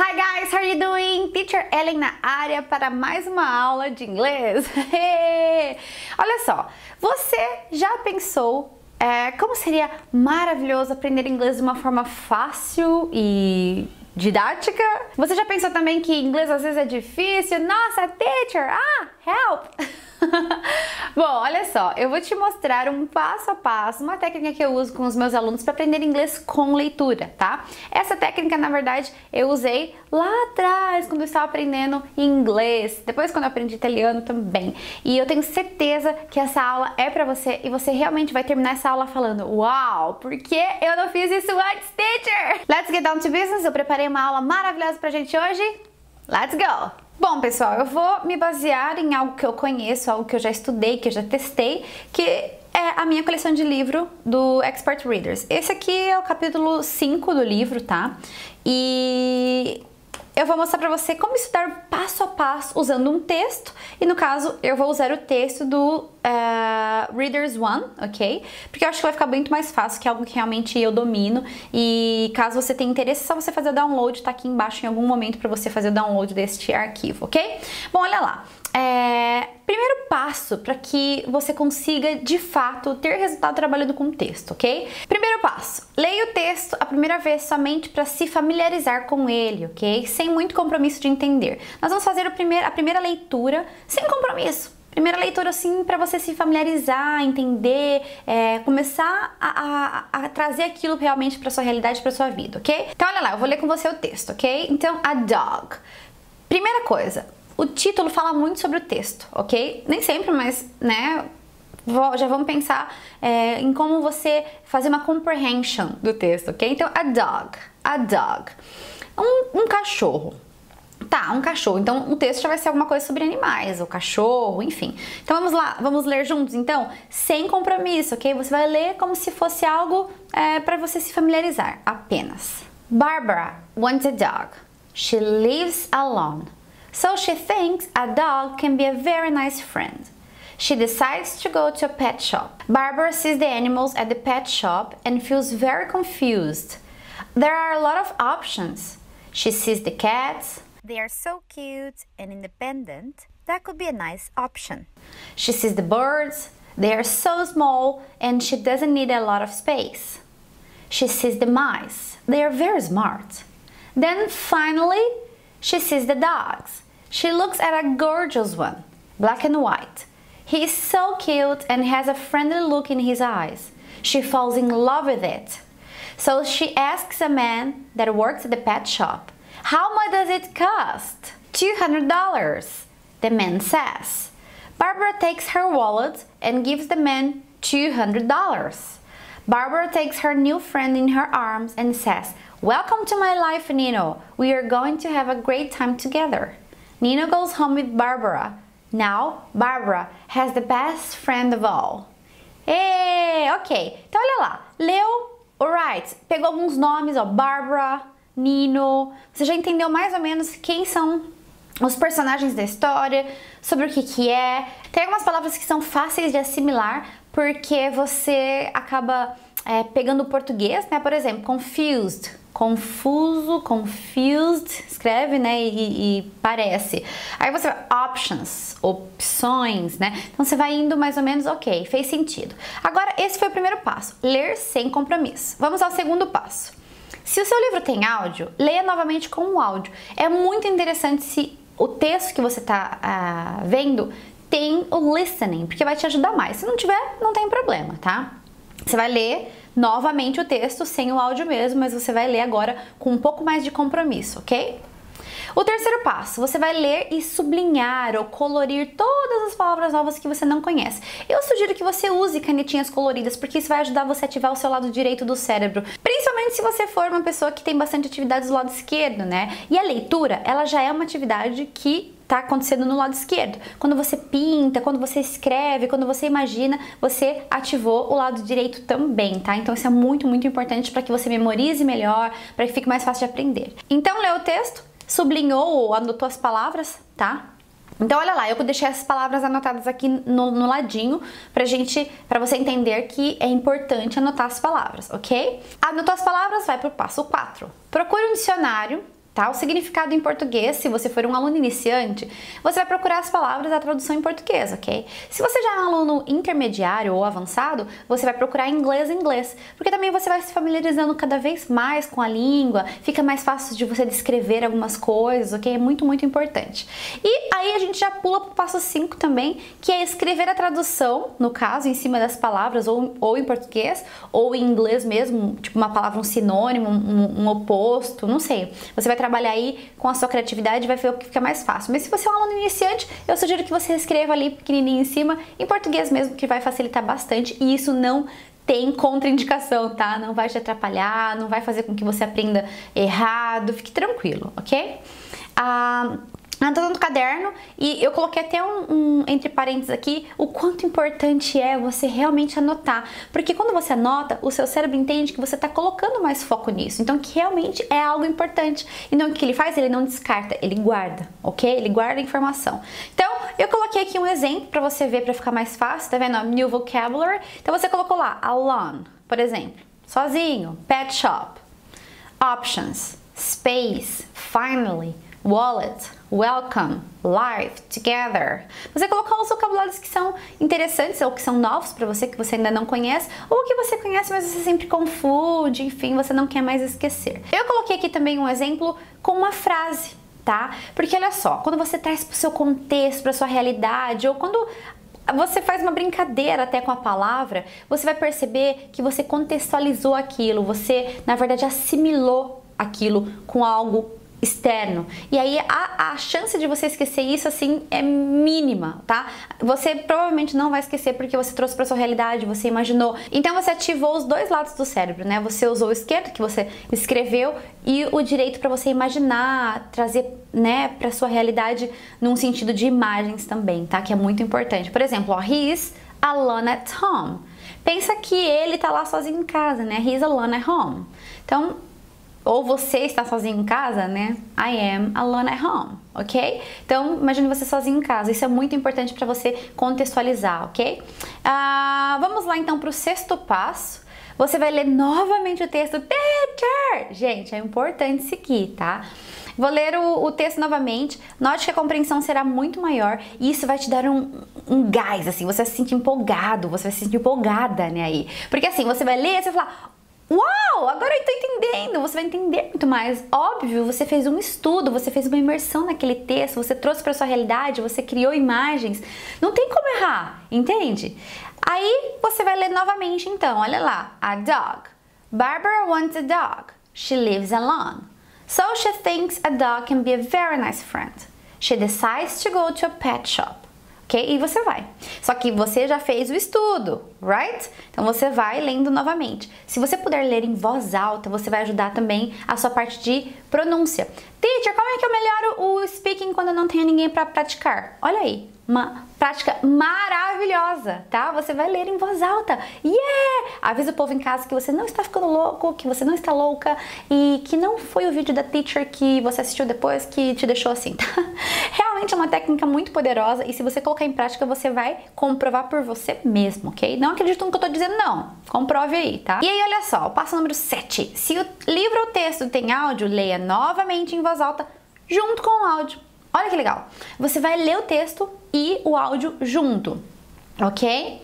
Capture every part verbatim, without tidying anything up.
Hi guys, how are you doing? Teacher Ellen na área para mais uma aula de inglês. Olha só, você já pensou é, como seria maravilhoso aprender inglês de uma forma fácil e didática? Você já pensou também que inglês às vezes é difícil? Nossa, teacher, ah, help! Bom, olha só, eu vou te mostrar um passo a passo, uma técnica que eu uso com os meus alunos para aprender inglês com leitura, tá? Essa técnica, na verdade, eu usei lá atrás, quando eu estava aprendendo inglês, depois quando eu aprendi italiano também. E eu tenho certeza que essa aula é para você e você realmente vai terminar essa aula falando: uau, por que eu não fiz isso antes, teacher? Let's get down to business, eu preparei uma aula maravilhosa pra gente hoje. Let's go! Bom, pessoal, eu vou me basear em algo que eu conheço, algo que eu já estudei, que eu já testei, que é a minha coleção de livro do Expert Readers. Esse aqui é o capítulo cinco do livro, tá? E eu vou mostrar pra você como estudar passo a passo usando um texto, e no caso eu vou usar o texto do uh, Readers One, ok? Porque eu acho que vai ficar muito mais fácil, que é algo que realmente eu domino, e caso você tenha interesse é só você fazer o download, tá aqui embaixo em algum momento pra você fazer o download deste arquivo, ok? Bom, olha lá. É, primeiro passo para que você consiga de fato ter resultado trabalhando com o texto, ok? Primeiro passo, leia o texto a primeira vez somente para se familiarizar com ele, ok? Sem muito compromisso de entender. Nós vamos fazer o primeiro, a primeira leitura sem compromisso. Primeira leitura assim para você se familiarizar, entender, é, começar a, a, a trazer aquilo realmente para sua realidade, para sua vida, ok? Então olha lá, eu vou ler com você o texto, ok? Então, a dog. Primeira coisa, o título fala muito sobre o texto, ok? Nem sempre, mas, né, já vamos pensar é, em como você fazer uma comprehension do texto, ok? Então, a dog, a dog, um, um cachorro. Tá, um cachorro. Então, o texto já vai ser alguma coisa sobre animais, o cachorro, enfim. Então, vamos lá, vamos ler juntos, então, sem compromisso, ok? Você vai ler como se fosse algo é, para você se familiarizar, apenas. Barbara wants a dog. She lives alone. So she thinks a dog can be a very nice friend. She decides to go to a pet shop. Barbara sees the animals at the pet shop and feels very confused. There are a lot of options. She sees the cats. They are so cute and independent. That could be a nice option. She sees the birds. They are so small and she doesn't need a lot of space. She sees the mice. They are very smart. Then finally, she sees the dogs. She looks at a gorgeous one, black and white. He is so cute and has a friendly look in his eyes. She falls in love with it. So she asks a man that works at the pet shop, "How much does it cost?" two hundred dollars, the man says. Barbara takes her wallet and gives the man two hundred dollars. Barbara takes her new friend in her arms and says, "Welcome to my life, Nino. We are going to have a great time together." Nino goes home with Barbara. Now, Barbara has the best friend of all. Ei, ok. Então, olha lá. Leu, alright. Pegou alguns nomes, ó. Barbara, Nino. Você já entendeu mais ou menos quem são os personagens da história, sobre o que que é. Tem algumas palavras que são fáceis de assimilar, porque você acaba é, pegando o português, né? Por exemplo, confused. Confuso, confused, escreve, né, e, e parece. Aí você vai, options, opções, né? Então você vai indo mais ou menos, ok, fez sentido. Agora, esse foi o primeiro passo, ler sem compromisso. Vamos ao segundo passo. Se o seu livro tem áudio, leia novamente com o áudio. É muito interessante se o texto que você está uh, vendo tem o listening, porque vai te ajudar mais. Se não tiver, não tem problema, tá? Você vai ler novamente o texto sem o áudio mesmo, mas você vai ler agora com um pouco mais de compromisso, ok? O terceiro passo, você vai ler e sublinhar ou colorir todas as palavras novas que você não conhece. Eu sugiro que você use canetinhas coloridas, porque isso vai ajudar você a ativar o seu lado direito do cérebro, principalmente se você for uma pessoa que tem bastante atividades do lado esquerdo, né? E a leitura, ela já é uma atividade que está acontecendo no lado esquerdo. Quando você pinta, quando você escreve, quando você imagina, você ativou o lado direito também, tá? Então isso é muito, muito importante para que você memorize melhor, para que fique mais fácil de aprender. Então, lê o texto, sublinhou ou anotou as palavras, tá? Então, olha lá, eu deixei essas palavras anotadas aqui no, no ladinho pra gente, pra você entender que é importante anotar as palavras, ok? Anotou as palavras, vai pro passo quatro. Procure um dicionário tá? O significado em português, se você for um aluno iniciante, você vai procurar as palavras da tradução em português, ok? Se você já é um aluno intermediário ou avançado, você vai procurar inglês em inglês, porque também você vai se familiarizando cada vez mais com a língua, fica mais fácil de você descrever algumas coisas, ok? É muito, muito importante. E aí a gente já pula para o passo cinco também, que é escrever a tradução, no caso, em cima das palavras, ou, ou em português, ou em inglês mesmo, tipo uma palavra, um sinônimo, um, um oposto, não sei. Você vai trabalhar aí com a sua criatividade e vai ver o que fica mais fácil. Mas se você é um aluno iniciante, eu sugiro que você escreva ali pequenininho em cima, em português mesmo, que vai facilitar bastante, e isso não tem contraindicação, tá? Não vai te atrapalhar, não vai fazer com que você aprenda errado, fique tranquilo, ok? Ah... Anotando no caderno, e eu coloquei até um, um entre parênteses aqui o quanto importante é você realmente anotar, porque quando você anota, o seu cérebro entende que você está colocando mais foco nisso, então que realmente é algo importante. Então o que ele faz? Ele não descarta, ele guarda, ok? Ele guarda a informação. Então eu coloquei aqui um exemplo para você ver, para ficar mais fácil, tá vendo? New vocabulary. Então você colocou lá alone, por exemplo, sozinho, pet shop, options, space, finally, wallet, welcome, live, together. Você colocou os vocabulários que são interessantes ou que são novos para você, que você ainda não conhece, ou que você conhece, mas você sempre confunde, enfim, você não quer mais esquecer. Eu coloquei aqui também um exemplo com uma frase, tá? Porque olha só, quando você traz para o seu contexto, para sua realidade, ou quando você faz uma brincadeira até com a palavra, você vai perceber que você contextualizou aquilo, você, na verdade, assimilou aquilo com algo externo. E aí a, a chance de você esquecer isso assim é mínima, tá? Você provavelmente não vai esquecer porque você trouxe para sua realidade, você imaginou. Então você ativou os dois lados do cérebro, né? Você usou o esquerdo, que você escreveu, e o direito para você imaginar, trazer, né, para sua realidade num sentido de imagens também, tá? Que é muito importante. Por exemplo, ó, he is alone at home. Pensa que ele tá lá sozinho em casa, né? He is alone at home. Então, ou você está sozinho em casa, né? I am alone at home, ok? Então, imagine você sozinho em casa. Isso é muito importante para você contextualizar, ok? Ah, vamos lá então para o sexto passo. Você vai ler novamente o texto. Teacher! Gente, é importante seguir, tá? Vou ler o, o texto novamente. Note que a compreensão será muito maior e isso vai te dar um, um gás, assim. Você vai se sentir empolgado, você vai se sentir empolgada, né? Aí. Porque assim, você vai ler e você vai falar: uau, agora eu tô entendendo, você vai entender muito mais. Óbvio, você fez um estudo, você fez uma imersão naquele texto, você trouxe para sua realidade, você criou imagens, não tem como errar, entende? Aí você vai ler novamente então, olha lá, a dog. Barbara wants a dog. She lives alone. So she thinks a dog can be a very nice friend. She decides to go to a pet shop. Ok? E você vai. Só que você já fez o estudo, right? Então você vai lendo novamente. Se você puder ler em voz alta, você vai ajudar também a sua parte de pronúncia. Teacher, como é que eu melhoro o speaking quando não tenho ninguém para praticar? Olha aí, uma prática maravilhosa, tá? Você vai ler em voz alta. Yeah! Avisa o povo em casa que você não está ficando louco, que você não está louca e que não foi o vídeo da teacher que você assistiu depois que te deixou assim, tá? Realmente é uma técnica muito poderosa e se você colocar em prática, você vai comprovar por você mesmo, ok? Não acredito no que eu tô dizendo, não. Comprove aí, tá? E aí, olha só, o passo número sete. Se o livro ou texto tem áudio, leia novamente em voz alta junto com o áudio. Olha que legal. Você vai ler o texto e o áudio junto, ok?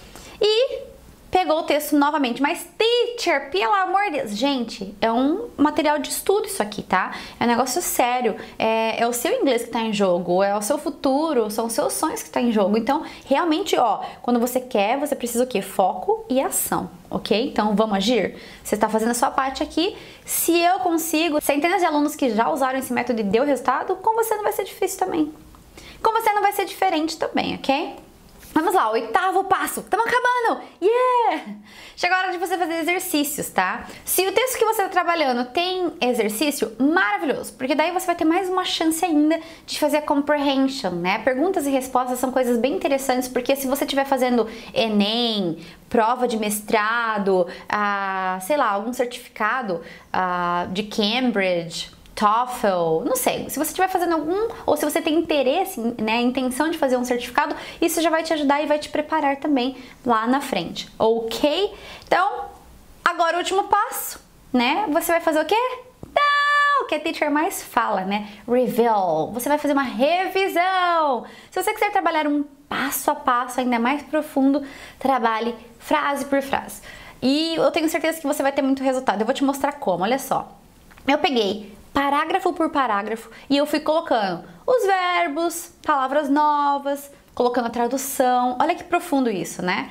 E pegou o texto novamente. Mas, teacher, pelo amor de Deus. Gente, é um material de estudo isso aqui, tá? É um negócio sério. É, é o seu inglês que tá em jogo, é o seu futuro, são os seus sonhos que tá em jogo. Então, realmente, ó, quando você quer, você precisa o quê? Foco e ação, ok? Então, vamos agir? Você está fazendo a sua parte aqui. Se eu consigo, centenas de alunos que já usaram esse método e deu resultado, com você não vai ser difícil também. Com você não vai ser diferente também, ok? Vamos lá, oitavo passo. Estamos acabando! Yeah! Chegou a hora de você fazer exercícios, tá? Se o texto que você está trabalhando tem exercício, maravilhoso, porque daí você vai ter mais uma chance ainda de fazer a comprehension, né? Perguntas e respostas são coisas bem interessantes, porque se você estiver fazendo Enem, prova de mestrado, ah, sei lá, algum certificado ah, de Cambridge, TOEFL, não sei, se você estiver fazendo algum, ou se você tem interesse, né, intenção de fazer um certificado, isso já vai te ajudar e vai te preparar também lá na frente, ok? Então, agora o último passo, né, você vai fazer o quê? Não, que a teacher mais fala, né? Review. Você vai fazer uma revisão. Se você quiser trabalhar um passo a passo ainda mais profundo, trabalhe frase por frase. E eu tenho certeza que você vai ter muito resultado. Eu vou te mostrar como, olha só. Eu peguei parágrafo por parágrafo e eu fui colocando os verbos, palavras novas, colocando a tradução. Olha que profundo isso, né?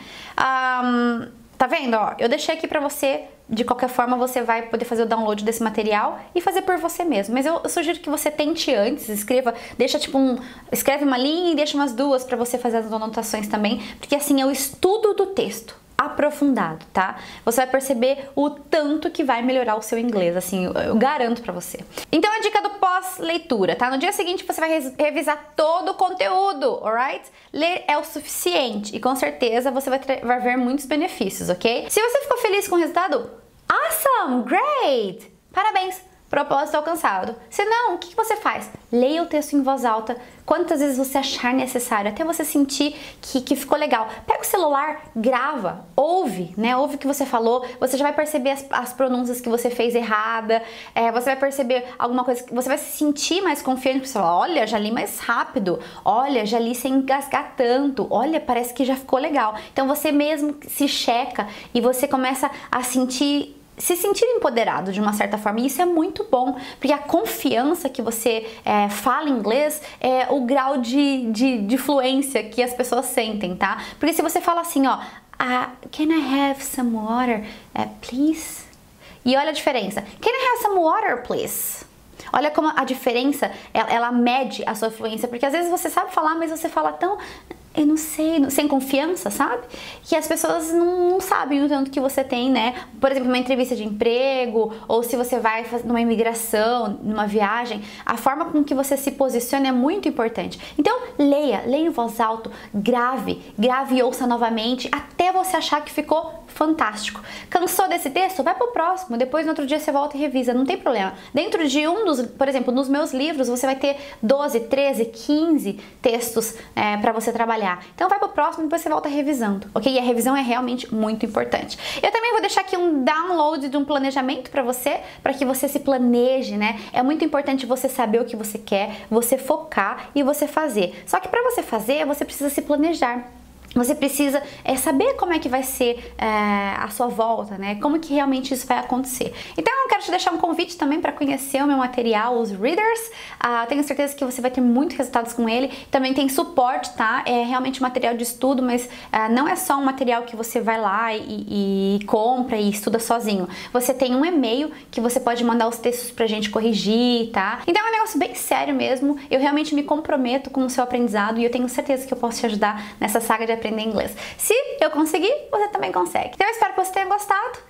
Um, tá vendo? Ó, eu deixei aqui pra você. De qualquer forma, você vai poder fazer o download desse material e fazer por você mesmo. Mas eu, eu sugiro que você tente antes, escreva, deixa tipo um, escreve uma linha e deixa umas duas para você fazer as anotações também, porque assim é o estudo do texto aprofundado, tá? Você vai perceber o tanto que vai melhorar o seu inglês, assim, eu, eu garanto pra você. Então a dica do pós-leitura, tá? No dia seguinte você vai revisar todo o conteúdo, alright? Ler é o suficiente e com certeza você vai, vai ver muitos benefícios, ok? Se você ficou feliz com o resultado, awesome, great! Parabéns! Propósito alcançado. Se não, o que você faz? Leia o texto em voz alta, quantas vezes você achar necessário, até você sentir que, que ficou legal. Pega o celular, grava, ouve, né? Ouve o que você falou, você já vai perceber as, as pronúncias que você fez errada, é, você vai perceber alguma coisa, que você vai se sentir mais confiante, você fala, olha, já li mais rápido, olha, já li sem engasgar tanto, olha, parece que já ficou legal. Então você mesmo se checa e você começa a sentir se sentir empoderado de uma certa forma, e isso é muito bom, porque a confiança que você é, fala inglês é o grau de, de, de fluência que as pessoas sentem, tá? Porque se você fala assim, ó, uh, can I have some water, uh, please? E olha a diferença, can I have some water, please? Olha como a diferença, ela, ela mede a sua fluência, porque às vezes você sabe falar, mas você fala tão... eu não sei, sem confiança, sabe? Que as pessoas não, não sabem o tanto que você tem, né? Por exemplo, uma entrevista de emprego, ou se você vai fazer numa imigração, numa viagem, a forma com que você se posiciona é muito importante. Então, leia, leia em voz alta, grave, grave e ouça novamente, até você achar que ficou fantástico. Cansou desse texto? Vai pro próximo, depois no outro dia você volta e revisa, não tem problema. Dentro de um dos, por exemplo, nos meus livros, você vai ter doze, treze, quinze textos é, para você trabalhar. Então vai pro próximo e depois você volta revisando, ok? E a revisão é realmente muito importante. Eu também vou deixar aqui um download de um planejamento para você, para que você se planeje, né? É muito importante você saber o que você quer, você focar e você fazer. Só que para você fazer, você precisa se planejar. Você precisa é, saber como é que vai ser é, a sua volta, né? Como que realmente isso vai acontecer. Então eu quero te deixar um convite também para conhecer o meu material, os Readers. Ah, tenho certeza que você vai ter muitos resultados com ele. Também tem suporte, tá? É realmente material de estudo, mas ah, não é só um material que você vai lá e, e compra e estuda sozinho. Você tem um e-mail que você pode mandar os textos pra gente corrigir, tá? Então é um negócio bem sério mesmo. Eu realmente me comprometo com o seu aprendizado e eu tenho certeza que eu posso te ajudar nessa saga de aprender inglês. Se eu conseguir, você também consegue. Então eu espero que você tenha gostado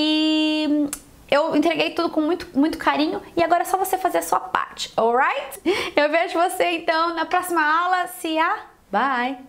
e eu entreguei tudo com muito, muito carinho e agora é só você fazer a sua parte, alright? Eu vejo você então na próxima aula. See ya! Bye!